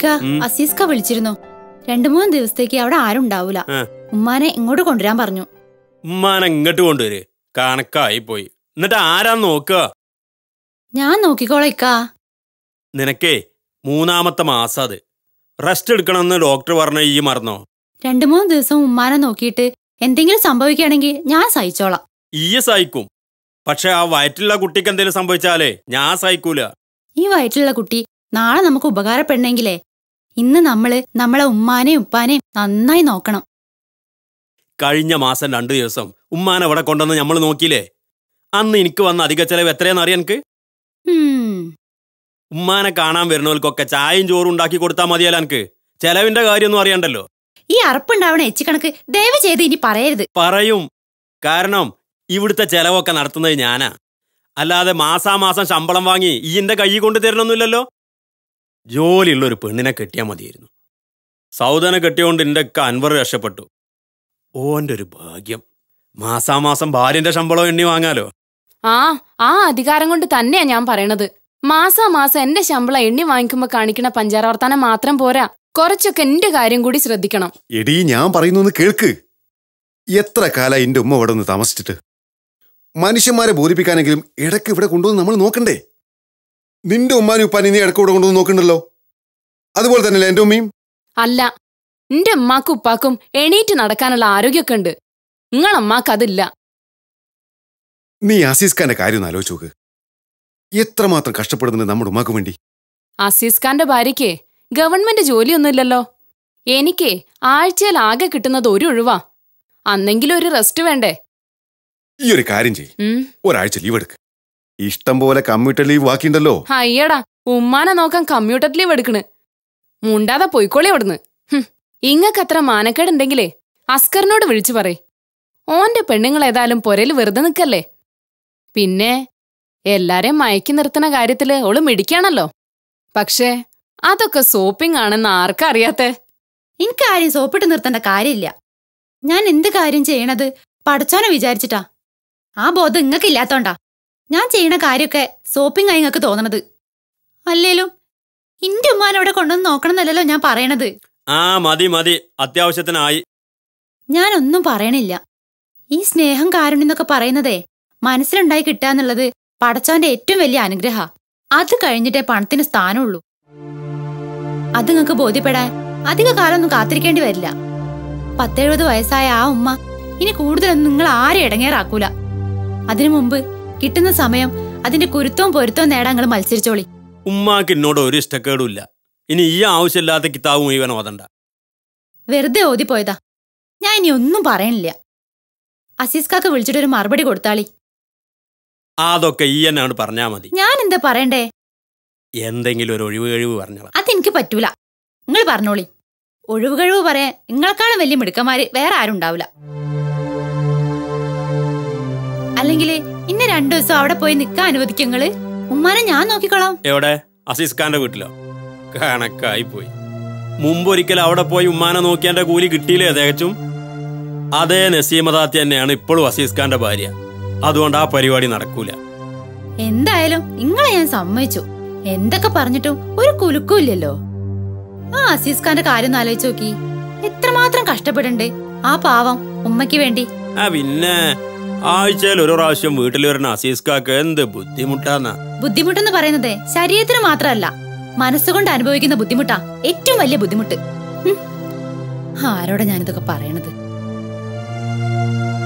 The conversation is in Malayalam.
ഇക്ക അസീസ്ക വിളിച്ചിരുന്നു. 2-3 ദിവസത്തേക്ക് അവിടെ ആരും ഉണ്ടാവൂല. ഉമ്മാനെ ഇങ്ങോട്ട് കൊണ്ടുവരാൻ പറഞ്ഞു. ഉമ്മാനെ ഇങ്ങോട്ട് കൊണ്ടുവര്. കണക്കായി പോയി. എന്നിട്ട് ആരാ നോക്കുക? ഞാൻ നോക്കിക്കോളാം ഇക്ക. നിനക്കേ 3-ാമത്തെ മാസം അത്. റെസ്റ്റ് എടുക്കണമെന്ന് ഡോക്ടർ പറഞ്ഞ ഈ മറന്നോ? 2-3 ദിവസം ഉമ്മാനെ നോക്കിയിട്ട് എന്തെങ്കിലും സംഭവിക്കുകയാണെങ്കിൽ ഞാൻ സഹിച്ചോളാം. ഈ സഹിക്കും. പക്ഷെ ആ വയറ്റിലുള്ള കുട്ടിക്ക് എന്തെങ്കിലും സംഭവിച്ചാലേ ഞാൻ സഹിക്കൂല. ഈ വയറ്റിലുള്ള കുട്ടി നാളെ നമുക്ക് ഉപകാരപ്പെടണമെങ്കിലേ ഇന്ന് നമ്മളെ ഉമ്മാനെയും ഉപ്പാനെയും നന്നായി നോക്കണം. കഴിഞ്ഞ മാസം 2 ദിവസം ഉമ്മാനെ അവിടെ കൊണ്ടുവന്ന് നമ്മൾ നോക്കിയില്ലേ? അന്ന് എനിക്ക് വന്ന അധിക ചെലവ് എത്രയാന്ന് അറിയാൻ എനിക്ക്? ഉമ്മാനെ കാണാൻ വരുന്നവർക്കൊക്കെ ചായയും ചോറും ഉണ്ടാക്കി കൊടുത്താൽ മതിയല്ല എനിക്ക്. ചെലവിന്റെ കാര്യമൊന്നും അറിയണ്ടല്ലോ. ഈ അറപ്പുണ്ടാവണ എച്ച് കണക്ക് ദയവ് ചെയ്ത് ഇനി പറയരുത്. പറയും. കാരണം ഇവിടുത്തെ ചെലവൊക്കെ നടത്തുന്നത് ഞാനാ. അല്ലാതെ മാസാമാസം ശമ്പളം വാങ്ങി ഈന്റെ കൈ കൊണ്ട് തരണമൊന്നുമില്ലല്ലോ. ജോലിയുള്ള ഒരു പെണ്ണിനെ കെട്ടിയാൽ മതിയായിരുന്നു. സൗദനെ കെട്ടിയോണ്ട് എന്റെ ഒക്കെ അൻവർ രക്ഷപ്പെട്ടു. ഓന്റെ ഒരു ഭാഗ്യം. മാസാമാസം ഭാര്യന്റെ ശമ്പളം എണ്ണി വാങ്ങാലോ. ആ അധികാരം കൊണ്ട് തന്നെയാ ഞാൻ പറയണത്. മാസാമാസം എന്റെ ശമ്പളം എണ്ണി വാങ്ങിക്കുമ്പോ കാണിക്കണ പഞ്ചാര വർത്താനം മാത്രം പോരാ. കുറച്ചൊക്കെ എന്റെ കാര്യം കൂടി ശ്രദ്ധിക്കണം. എടീ, ഞാൻ പറയുന്നൊന്ന് കേൾക്ക്. എത്ര കാലം എന്റെ ഉമ്മ ഇവിടെ ഒന്ന് താമസിച്ചിട്ട്. മനുഷ്യന്മാരെ ബോധിപ്പിക്കാനെങ്കിലും ഇടയ്ക്ക് ഇവിടെ കൊണ്ടുവന്ന് നമ്മൾ നോക്കണ്ടേ? നിന്റെ ഉമ്മാനും ഉപ്പാനും നീ ഇടയ്ക്ക് ഇവിടെ കൊണ്ടുവന്ന് നോക്കണ്ടല്ലോ. അതുപോലെ തന്നെയല്ലേ എന്റെ ഉമ്മയും? അല്ല, എന്റെ ഉമ്മാക്കും ഉപ്പാക്കും എണീറ്റ് നടക്കാനുള്ള ആരോഗ്യമൊക്കെ ഉണ്ട്. നിങ്ങളമ്മാക്ക് അതില്ല. നീ അസീസ് ഖാന്റെ കാര്യം ഒന്ന് ആലോചിച്ച് നോക്ക്. എത്രമാത്രം കഷ്ടപ്പെടുന്നുണ്ട് നമ്മുടെ ഉമ്മാക്ക് വേണ്ടി. അസീസ് ഖാന്റെ ഭാര്യയ്ക്ക് ഗവൺമെന്റ് ജോലിയൊന്നുമില്ലല്ലോ. എനിക്ക് ആഴ്ചയിൽ ആകെ കിട്ടുന്നത് ഒരു ഒഴിവാ. അന്നെങ്കിലും ഒരു റെസ്റ്റ് വേണ്ടേ? ഈ ഒരു കാര്യം ചെയ്യ്, ഒരാഴ്ച ലീവ് എടുക്ക്. ഇഷ്ടം പോലെ കമ്മ്യൂട്ടർ ലീവ് ബാക്കിയുണ്ടല്ലോ. അയ്യടാ, ഉമ്മാനെ നോക്കാൻ കമ്മ്യൂട്ടർ ലീവ് എടുക്കണ്. മുണ്ടാതെ പോയിക്കോളി അവിടുന്ന്. ഇങ്ങക്കത്ര മാനക്കേടുണ്ടെങ്കിലേ അസ്കറിനോട് വിളിച്ചു പറയ്. ഓന്റെ പെണ്ണുങ്ങൾ ഏതായാലും പൊരയിൽ വെറുതെ നിക്കല്ലേ. പിന്നെ എല്ലാരെയും മയക്കി നിർത്തുന്ന കാര്യത്തില് ഓള് മിടിക്കാണല്ലോ. പക്ഷേ അതൊക്കെ സോപ്പിംഗ് ആണെന്ന് ആർക്കാ അറിയാത്തെ? എനിക്കാരും സോപ്പിട്ട് നിർത്തേണ്ട കാര്യമില്ല. ഞാൻ എന്ത് കാര്യം ചെയ്യണത് പഠിച്ചോനെ വിചാരിച്ചിട്ടാ. ആ ബോധം ഇങ്ങക്ക് ഇല്ലാത്തോണ്ടാ ഞാൻ ചെയ്യണ കാര്യമൊക്കെ സോപ്പിംഗ് ആയി ഇങ്ങക്ക് തോന്നണത്. അല്ലേലും ഇന്റെ ഉമ്മാനവിടെ കൊണ്ടുവന്ന് നോക്കണമെന്നല്ലല്ലോ ഞാൻ പറയണത്. മതി അത്യാവശ്യത്തിനായി. ഞാനൊന്നും പറയണില്ല. ഈ സ്നേഹം കാരുണ്യം എന്നൊക്കെ പറയുന്നതേ മനസ്സിലുണ്ടായി കിട്ടാന്നുള്ളത് പടച്ചോന്റെ ഏറ്റവും വലിയ അനുഗ്രഹ. അത് കഴിഞ്ഞിട്ടേ പണത്തിന് സ്ഥാനമുള്ളൂ. അത് നിങ്ങൾക്ക് ബോധ്യപ്പെടാൻ അധിക കാലമൊന്നും കാത്തിരിക്കേണ്ടി വരില്ല. 10-70 വയസ്സായ ആ ഉമ്മ ഇനി കൂടുതലൊന്നും നിങ്ങൾ ആരും ഇടങ്ങേറാക്കൂല. അതിനു മുമ്പ് കിട്ടുന്ന സമയം അതിന്റെ കുരുത്തവും പൊരുത്തവും നേടാൻ നിങ്ങൾ മത്സരിച്ചോളി. ഉമ്മാക്ക് എന്നോട് ഒരു ഇഷ്ടക്കേടുമില്ല. ഇനി ഈ ആവശ്യമില്ലാത്ത കിതാബ് മുഴുവൻ ഓതണ്ട. വെറുതെ ഓതിപ്പോയതാ. ഞാൻ ഇനി ഒന്നും പറയണില്ല. അസീസ്കാക്ക് വിളിച്ചിട്ടൊരു മറുപടി കൊടുത്താളി. അതൊക്കെ ഈ എന്നാണ് പറഞ്ഞാ മതി. ഞാൻ എന്താ പറയണ്ടേ? എന്തെങ്കിലും ഒരു ഒഴിവ് കഴിവ് പറഞ്ഞോളാം. അതെനിക്ക് പറ്റൂല. നിങ്ങൾ പറഞ്ഞോളി. ഒഴിവ് കഴിവ് പറയാൻ നിങ്ങളെക്കാളും വലിയ മിടുക്കന്മാര് വേറെ ആരും ഉണ്ടാവില്ല. അല്ലെങ്കിൽ ഇന്നെ 2 ദിവസം അവിടെ പോയി നിക്കാൻ അനുവദിക്കും നിങ്ങള്. ഉമ്മാനെ ഞാൻ നോക്കിക്കോളാം. എവിടെ? അസീസ് ഖാന്റെ വീട്ടിലോ? കണക്കായി പോയി. മുമ്പൊരിക്കൽ അവിടെ പോയി ഉമ്മാനെ നോക്കിയാന്റെ കൂലി കിട്ടിയില്ലേ തികച്ചും? അതേ നസീമദാത്തി തന്നെയാണ് ഇപ്പോഴും അസീസ് ഖാന്റെ ഭാര്യ. അതുകൊണ്ട് ആ പരിപാടി നടക്കൂല. എന്തായാലും നിങ്ങളെ ഞാൻ സമ്മതിച്ചു. എന്തൊക്കെ പറഞ്ഞിട്ടും ഒരു കുലുക്കൂല്ലല്ലോ. ആ അസീസ് ഖാന്റെ കാര്യം ആലോചിച്ച് നോക്കി. എത്രമാത്രം കഷ്ടപ്പെടണ്ടേ ആ പാവം ഉമ്മയ്ക്ക് വേണ്ടി. പിന്നെ ആഴ്ചയിൽ ഒരു പ്രാവശ്യം വീട്ടിൽ വരുന്ന അസീസ് ഖാക്ക് എന്ത് ബുദ്ധിമുട്ടാന്നാ. ബുദ്ധിമുട്ടെന്ന് പറയുന്നതേ ശരീരത്തിന് മാത്രമല്ല, മനസ്സുകൊണ്ട് അനുഭവിക്കുന്ന ബുദ്ധിമുട്ടാ ഏറ്റവും വലിയ ബുദ്ധിമുട്ട്. ആരോടെ ഞാനിതൊക്കെ പറയണത്?